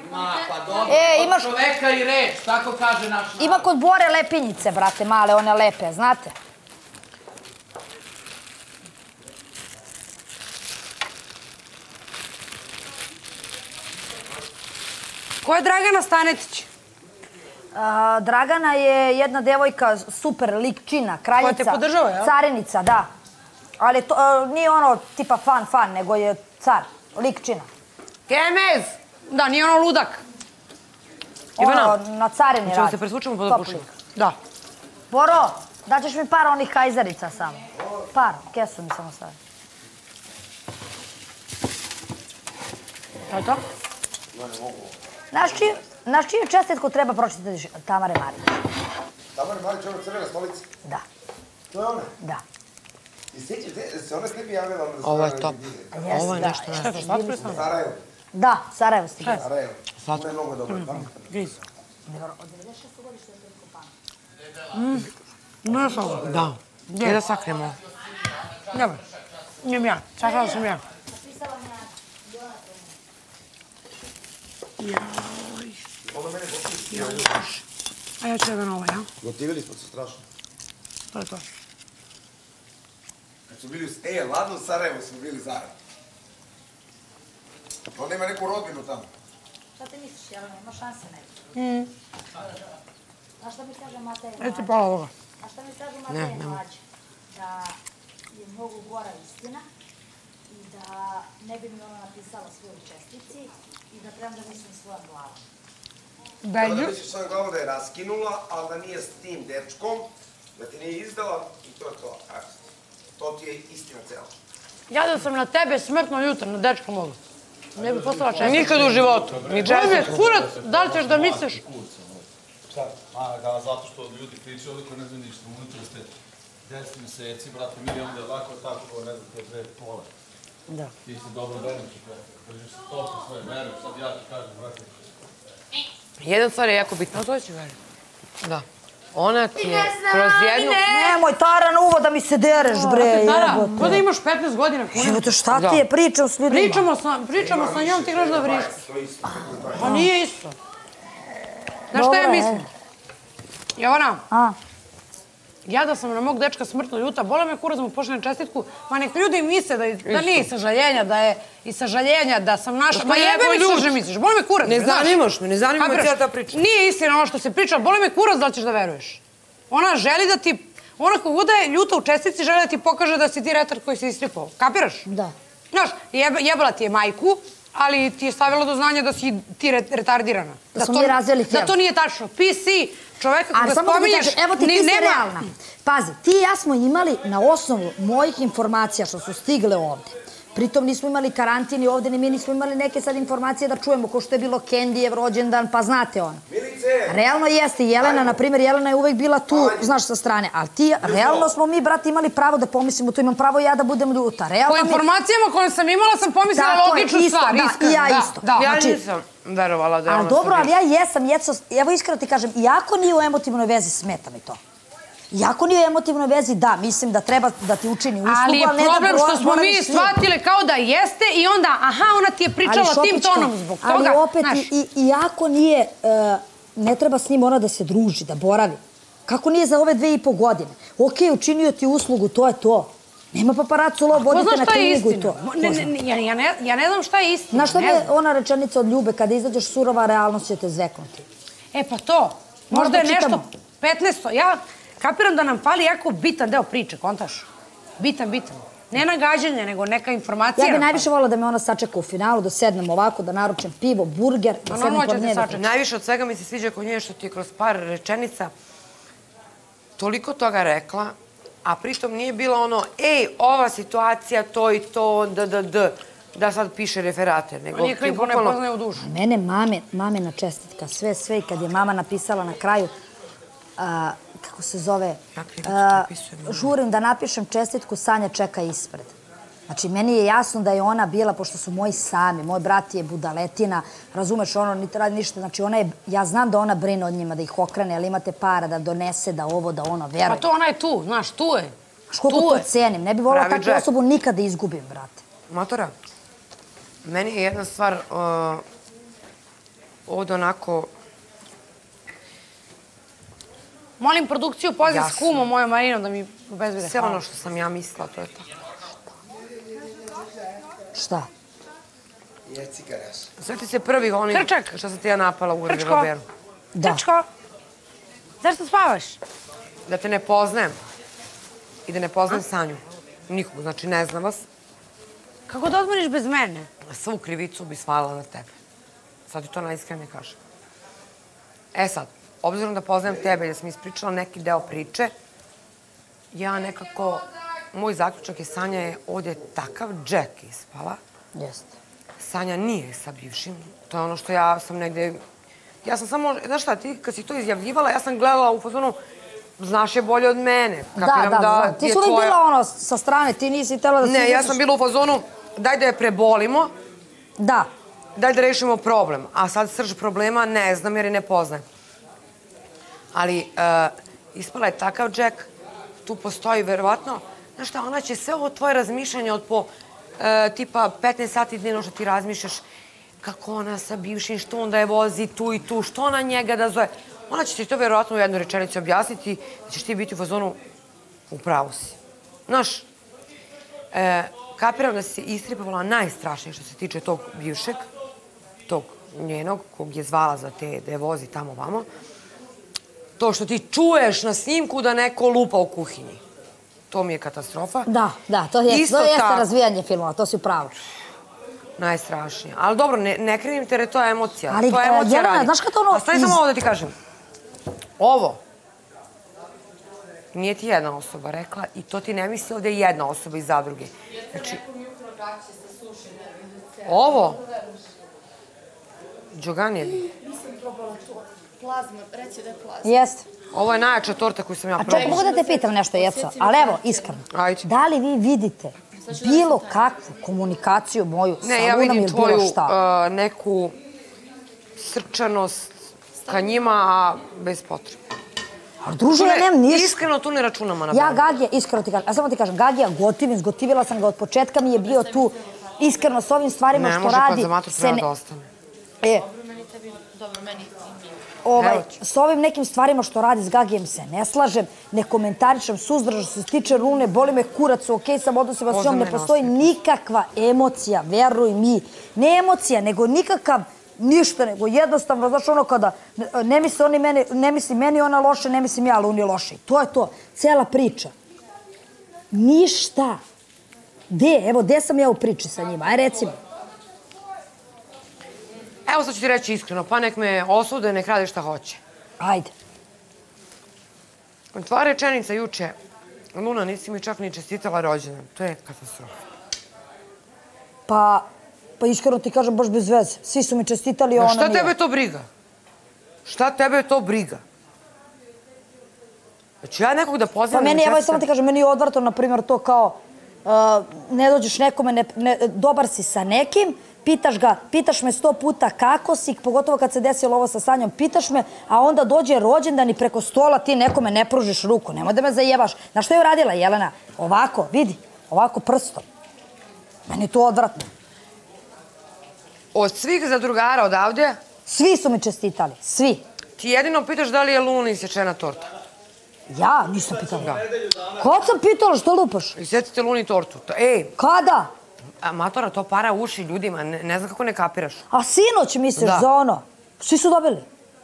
Ma, pa dobro, od čoveka i reč, tako kaže naš narod. Ima kod Bore lepinjice, brate, male, one lepe, znate? Ko je Dragana Stanetić? Dragana je jedna devojka, super likčina, kraljica. Koja te podržava, jel? Carinica, da. Ali nije ono tipa fan, nego je car, likčina. Kemez! Da, nije ono ludak. Ono, na carini radi. Čemo se presvučemo pod opušenje? Da. Boro, daćeš mi par onih kajzerica samo. Par, kesu mi samo stavim. To je to? Naš čiju čestitku treba pročitati Tamare Marić? Tamare Marić, ona crvena smolica? Da. To je ona? Da. I sjećate, se ona s tebi javila? Ovo je top. Ovo je nešto najbolje. Sarajevo. Da, Sarajevo stigla. Sarajevo. Ona je mnogo dobra. Griz. Od 96. godište je toliko pamet. Znaš ovo? Da. Gdje da sakrijemo? Dobro. Nijem ja. Sakala sam ja. A ja ću jedan ovaj, ja? Gotivili smo se strašno. To je to. Kad su bili, ladno u Sarajevu smo bili zajedno. Onda ima neku rodbinu tamo. Šta ti misliš, Jelena, ima šanse neko? A šta mi kaže Matej Mlađe? Eto pola ovoga. A šta mi kaže Matej Mlađe? Da je mnogo gora istina i da ne bi mi ona napisala svoju čestici i da trebam da mislim svojom glavom. Treba da misliš svojom glavom da je raskinula, ali da nije s tim dečkom, da ti nije izdala i to je to. To ti je istina cela. Ja da sam na tebe smrtno ljuta, na dečka mogu. Ne bi poslala česticu. Nikad u životu. Ni česticu. Kurac, da li ćeš da misliš? Šta? Zato što ljudi pričaju, oliko ne znam ništa. Unutra ste 10 meseci, brate, mi onda je ovako tako, ne znam, te dve pole. Da. Ti si dobro vernič, držiš se toliko svoje vere, sad ja ti kažem, brate. Jedna stvar je jako bitna. To ću veriti. Da. Ona ti je kroz jednu... Nemoj, Taran, uvo da mi se dereš, bre, jebote. Ko da imaš 15 godina? Jebote, šta ti je, pričam s ljudima? Pričamo sa njom, ti graš da vriš. Pa nije isto. Znaš šta ja mislim? Jovana, ja da sam na mog dečka smrtno ljuta, bola me kurac mu pošaljem čestitku, ma nek ljudi misle da nije i sažaljenja, da je i sažaljenja, da sam naša... Ma jebe mi što že misliš, bola me kurac. Ne zanimaš me, ne zanima me cijela ta priča. Nije istina ono što se priča, bola me kurac da li ćeš da veruješ. Ona želi da ti, ona koguda je ljuta u čestici, želi da ti pokaže da si ti retar koji si istripao. Kapiraš? Da. Znaš, jebala ti je majku, ali ti je stavila do znanja da si ti retardirana. Da smo mi razveli film. Da to nije tačno. PC, čoveka koga spominješ, evo ti si realna. Pazi, ti i ja smo imali na osnovu mojih informacija što su stigle ovde. Pritom nismo imali karantin i ovde ni mi nismo imali neke sad informacije da čujemo ko što je bilo Kendijev rođendan, pa znate ono. Realno jeste, Jelena, na primjer, Jelena je uvek bila tu, znaš, sa strane, ali ti, realno smo mi, brate, imali pravo da pomislimo, tu imam pravo ja da budem ljuta. Po informacijama koje sam imala sam pomislila logičnu stvar, iskreno. I ja isto. Ja nisam verovala da je ona... Ali dobro, ali ja jesam, evo iskreno ti kažem, iako nije u emotivnoj vezi, smeta mi to. Iako nije u emotivnoj vezi, da, mislim da treba da ti učini uslugu, ali je problem što smo mi shvatile kao da jeste i onda, aha, ona ti je pričala tim tonom zbog toga. Ali opet, iako nije, ne treba s njim ona da se druži, da boravi. Kako nije za ove 2,5 godine? Okej, učinio ti uslugu, to je to. Nema paparacu lov, vodite na kliniku i to. Ja ne znam šta je istina. Znaš šta je ona rečenica od Ljube, kada izađeš surova, realnost će te zveknuti. E pa to, možda je nešto 15. Ja kapiram da nam fali jako bitan deo priče, kontaš? Bitan. Ne nagađanje, nego neka informacija. Ja bi najviše volila da me ona sačeka u finalu, da sednem ovako, da naručem pivo, burger, da sednem kod nje. Najviše od svega mi se sviđa kod nje što ti je kroz par rečenica toliko toga rekla, a pritom nije bila ono, ej, ova situacija, to i to, da sad piše referate. Nije klipo, ne poznaje u dušu. Mene mamina čestitka, sve i kad je mama napisala na kraju, kako se zove, žurim da napišem čestitku, Sanja čeka ispred. Znači, meni je jasno da je ona bila, pošto su moji sami, moj brat je budaletina, razumeš, ono, niti radi ništa, znači ona je, ja znam da ona brine od njima, da ih okrene, ali imate para, da donese, da ovo, da ono, veruje. Pa to ona je tu, znaš, tu je. Znaš, koliko to cenim, ne bi volila takvu osobu nikad da izgubim, brate. Matora, meni je jedna stvar ovdje onako... Molim produkciju, poziv s kumom mojom Marinom da mi obezbede. Sve ono što sam ja mislila, to je tako. Šta? Sjeti se prvih onih što sam ti ja napala u garderoberu. Krčko, zašto spavaš? Da te ne poznajem i da ne poznajem Sanju. Nikog, znači ne znam vas. Kako da odmoriš bez mene? Svu krivicu bi svalila na tebe. Sad ti to najiskrenije kažem. E sad, obzirom da poznajem tebe i da sam ispričala neki deo priče, ja nekako, moj zaključak je Sanja je ovdje takav džek ispala. Jeste. Sanja nije sa bivšim. To je ono što ja sam negde... Ja sam samo, znaš šta, ti kad si to izjavljivala, ja sam gledala u fazonu, znaš je bolje od mene. Da. Ti su uvijek bila ono sa strane, ti nisi htjela da se... Ne, ja sam bila u fazonu, daj da je prebolimo. Da. Daj da rešimo problem. A sad srž problema ne znam jer je ne poznajem. Ali ispala je takav džek, tu postoji verovatno, znaš šta, ona će sve ovo tvoje razmišljanje od po tipa 15 sati dnevno što ti razmišljaš kako ona sa bivšim, što onda je vozi tu i tu, što ona njega da zove. Ona će ti to verovatno u jednoj rečenici objasniti da ćeš ti biti u fazonu u pravu si. Znaš, kapiram da si se istripovala najstrašnije što se tiče tog bivšeg, tog njenog, kog je zvala za te da je vozi tamo vamo. To što ti čuješ na snimku da neko lupa u kuhinji. To mi je katastrofa. Da, to jeste razvijanje filmova, to si upravo. Najstrašnije. Ali dobro, ne krivim te jer je to emocija. Ali, to je emocija radi. znaš kada ono... A stani samo ovo da ti kažem. Ovo nije ti jedna osoba rekla i to ti ne misli ovdje jedna osoba iz zadruge. Znači, ovo... Đoganijevi. Nisam probala to. Plazma, reći da je plazma. Jeste. Ovo je najjača torta koju sam ja probala. A čekaj, mogu da te pitam nešto, Jeco? Ali evo, iskreno. Da li vi vidite bilo kakvu komunikaciju moju sa Ne, ja Lunom vidim ili bilo tvoju šta? neku srčanost ka njima, a bez potrebe. Ali druže, ja nemam ništa. Iskreno tu ne računamo na Ja Gagija, iskreno ti kažem, ja samo ti kažem, Gagija gotivim, zgotivila sam ga od početka, mi je bio tu iskreno s ovim stvarima što radi. Ne može konzumator treba da ostane. Dobro, meni s ovim nekim stvarima što radi s Gagijem se ne slažem, ne komentarišem, suzdržam što se tiče Lune, boli me kurac, u okej sam odnosima s njom, ne postoji nikakva emocija, veruj mi. Ne emocija, nego nikakav ništa, nego jednostavno, znaš ono kada ne misli meni ona loše, ne mislim ja Luni loše. To je to, cela priča. Ništa. Gde sam ja u priči sa njima, aj recimo. Evo sad ću ti reći iskreno, pa nek me osude, nek rade šta hoće. Ajde. Tvoja rečenica juče, Luna, nisi mi čak ni čestitala rođendan. To je katastrofa. Pa iskreno ti kažem baš bez veze. Svi su mi čestitali, ona nije. Šta tebe to briga? Šta tebe to briga? Znači ja nekog da pozivam... Pa meni, evo samo ti kažem, meni je odvrto, na primjer, to kao ne dođeš nekome, dobar si sa nekim, pitaš me 100 puta kako si, pogotovo kad se desilo ovo sa Sanjom, pitaš me, a onda dođe rođendan i preko stola ti nekome ne pružiš ruku. Nemoj da me zajebaš. Znaš što je uradila Jelena? Ovako, vidi, ovako prstom. Meni je to odvratno. Od svih zadrugara odavde? Svi su mi čestitali, svi. Ti jedino pitaš da li je Luna isječena torta? Ja? Nisam pitala. Kad sam pitala, što lupaš? Isjecite Luni tortu. Ej! Kada? Matora, to para uši ljudima, ne znam kako ne kapiraš. A sinoć misliš za ono? Svi su dobili.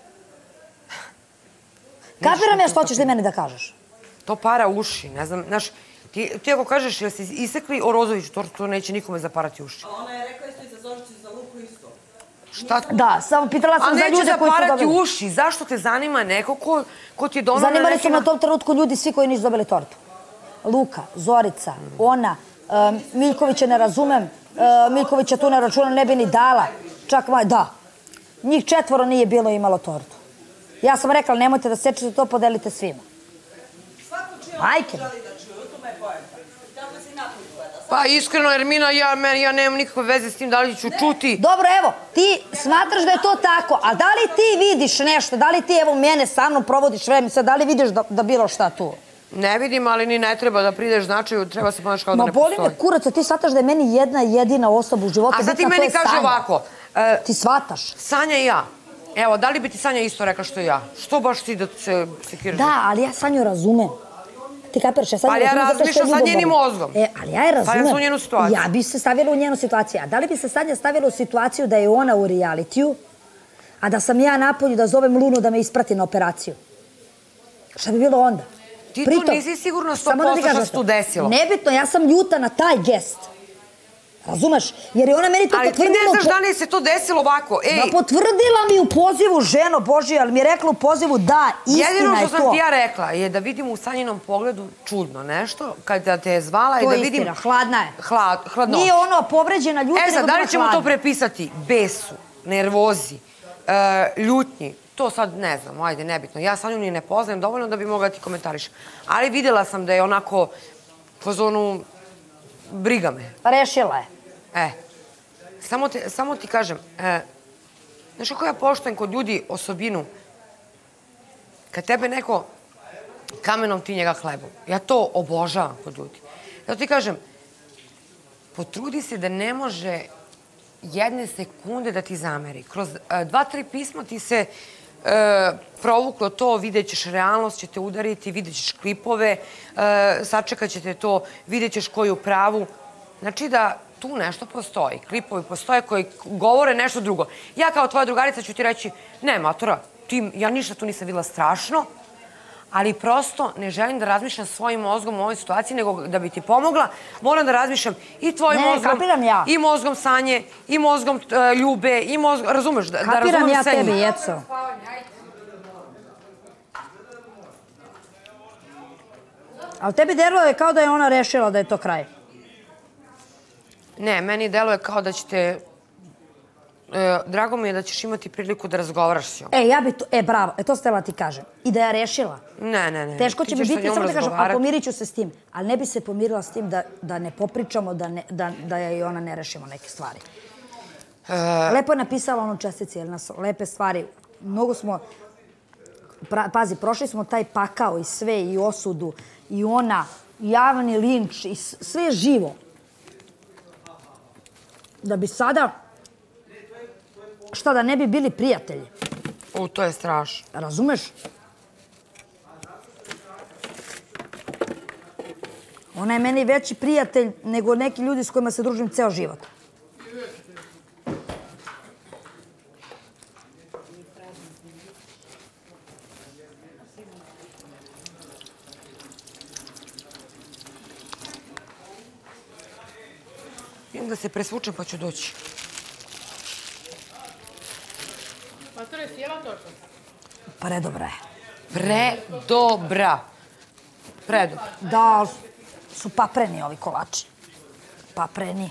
Kapiram ja što ćeš ti meni da kažeš? To para uši, ne znam, znaš, ti ako kažeš jel si isekli o Rozoviću tortu, to neće nikome zaparati uši. A ona je rekla isto i za Zoricu i za Luku isto. Šta? Da, samo pitala sam za ljude koji su dobili. A neće zaparati uši, zašto te zanima neko ko ti je donao na nekima... Zanimali su na tom trenutku ljudi svi koji nisu dobili tortu. Luka, Zorica, ona, Miljkovića ne razumem, Miljkovića tu ne računam, ne bi ni dala. Čak, da, njih 4 nije bilo imalo tortu. Ja sam rekla, nemojte da sečete to, podelite svima. Svako čuje Majke. želi da čuje, u tome je poenta. Tako se i napolju gleda. Pa iskreno, Ermina, ja nemam nikakve veze s tim da li ću čuti. Dobro, evo, ti smatraš da je to tako, a da li ti vidiš nešto, da li ti, evo, mene sa mnom provodiš vreme, sad da li vidiš da bilo šta tu? Ne vidim, ali ni ne treba da prideš značaju, treba se ponaš kao da ne postoji. Ma boli me kurac, ti shvataš da je meni jedna jedina osoba u životu. A sad ti meni kaže ovako. Ti shvataš? Sanja i ja Evo, da li bi ti Sanja isto rekla što ja? Što baš ti da se sekiraš? Da, ali ja Sanju razumem. Ti kapiraš, ja Sanju Ali ja razumem zato što je razmišljam sa njenim ljubomorna. mozgom. Ali ja je razumem. Stavljam se u njenu situaciju. Ja bi se stavila u njenu situaciju. A da li bi se Sanja stavila u situaciju da je ona u realitiju, a da sam ja napolju da zovem Lunu da me isprati na operaciju? Šta bi bilo onda? Ti tu nisi sigurno 100% što se tu desilo. Nebitno, ja sam ljuta na taj gest. Razumeš? Jer je ona meni to potvrdila... Ali ti ne znaš da li se to desilo ovako. Da, potvrdila mi u pozivu, ženo Božija, ali mi je rekla u pozivu da, istina je to. Jedino što sam ti ja rekla je da vidim u Sanjinom pogledu čudno nešto, kada te je zvala i da vidim... To je istina, hladna je. Hladnoća. Nije ono povređena ljuta, nego sad, da li ćemo hladna. to prepisati? Besu, nervozi, ljutnji, to sad ne znam, ajde, nebitno. Ja Sanju ni ne poznajem dovoljno da bi mogla ti komentariš. Ali vidjela sam da je onako po zonu briga me. Rešila je. Samo ti kažem, znaš kako ja poštujem kod ljudi osobinu, kad tebe neko kamenom, ti njega hlebom. Ja to obožavam kod ljudi. Zato ti kažem, potrudi se da ne može jedne sekunde da ti zameri. Kroz 2-3 pisma ti se provuklo to, vidjet ćeš realnost, će te udariti, vidjet ćeš klipove, sačekat ćete to, vidjet ćeš ko je u pravu. Znači da tu nešto postoji. Klipovi postoje koji govore nešto drugo. Ja kao tvoja drugarica ću ti reći, ne, matora, ja ništa tu nisam videla strašno, ali prosto ne želim da razmišljam svojim mozgom u ovoj situaciji, nego da bi ti pomogla, moram da razmišljam i tvojim mozgom, i mozgom Sanje, i mozgom Ljube, i mozgom, razumeš, da razumem sve njih. Kapiram ja tebi, Jeco. Ali tebi deluje kao da je ona rešila da je to kraj. Ne, meni deluje kao da ćete... Drago mi je da ćeš imati priliku da razgovaraš s njom. Ja bi to... bravo, to stela ti kažem. I da je rešila. Ne. Teško će mi biti, samo da kažem, a pomirit ću se s tim. Ali ne bi se pomirila s tim da ne popričamo, da je i ona ne rešimo neke stvari. Lepo je napisala ono čestici, jer nas lepe stvari. Mnogo smo... Pazi, prošli smo taj pakao i sve, i osudu, i ona, javni linč, i sve je živo. Da bi sada, šta, da ne bi bili prijatelji. To je strašno. Razumeš? Ona je meni veći prijatelj nego neki ljudi s kojima se družim ceo život. Idem da se presvučem pa ću doći. Matora, jesi jela tortu? Predobra je. Predobra. Da, su papreni ovi kolači. Papreni.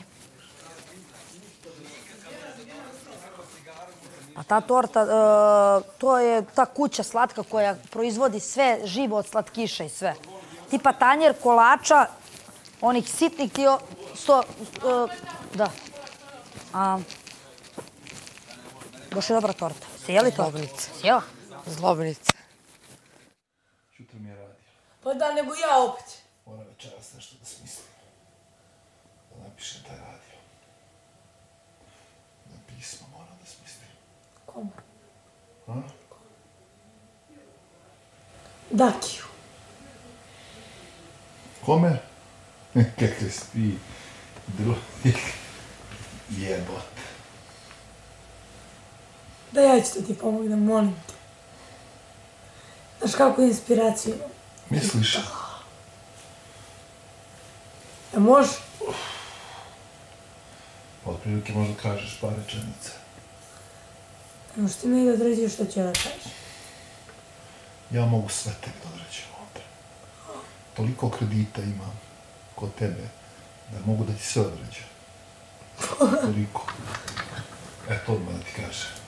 A ta torta, to je ta kuća slatka koja proizvodi sve živo od slatkiša i sve. Tipa tanjer kolača, onih sitnih tio... Da. Baš je dobra torta. Si jeli to? Zlobnice. Sjela? Zlobnice. Jutro mi je radio. Pa da, nego ja opet. Moram večeras nešto da smislim. Da napišem taj radio. Na pismo moram da smislim. Kome? A? Dakiju. Kome? Kakve spi drugih jebote. Da ja ću ti pomognem, molim te. Znaš kako inspiraciju imam? Misliš? Može? Otprilike možda kažeš par rečenica. Možeš ti mi da određuješ što ću ja da kažem. Ja mogu sve tebi da određujem ovdje. Toliko kredita imam kod tebe da mogu da ti sve određujem. Toliko. To odmah da ti kažem.